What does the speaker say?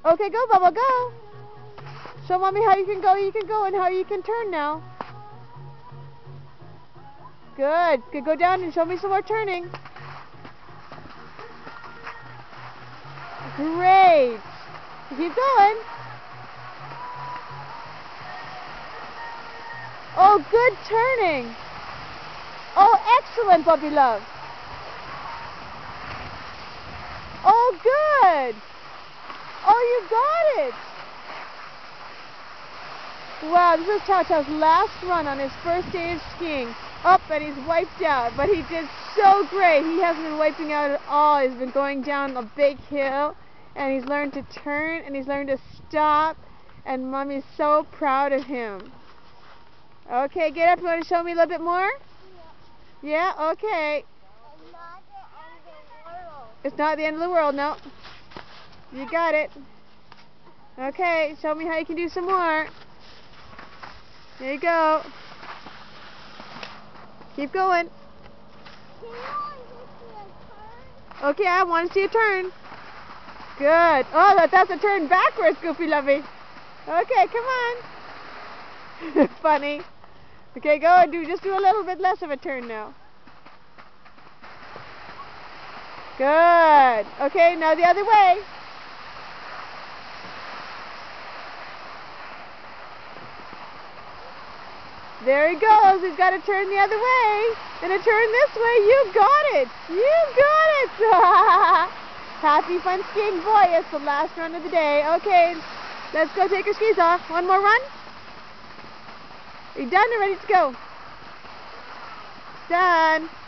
Okay, go, Bubba, go. Show Mommy how you can go, and how you can turn now. Good. Good, go down and show me some more turning. Great. Keep going. Oh, good turning. Oh, excellent, puppy love. Oh, good. Oh, you got it. Wow, this is Chow Chow's last run on his first day of skiing. Up, and he's wiped out, but he did so great. He hasn't been wiping out at all. He's been going down a big hill, and he's learned to turn, and he's learned to stop, and Mommy's so proud of him. Okay, get up. You want to show me a little bit more? Yeah, okay. It's not the end of the world, no. You got it. Okay, show me how you can do some more. There you go. Keep going. Okay, I want to see a turn. Good. Oh, that's a turn backwards, Goofy Lovey. Okay, come on. Funny. Okay, go and just do a little bit less of a turn now. Good. Okay, now the other way. There he goes. He's got to turn the other way. And a turn this way. You got it. You got it. Happy fun skiing, boy. It's the last run of the day. Okay, let's go take our skis off. One more run. Are you done or ready to go? Done.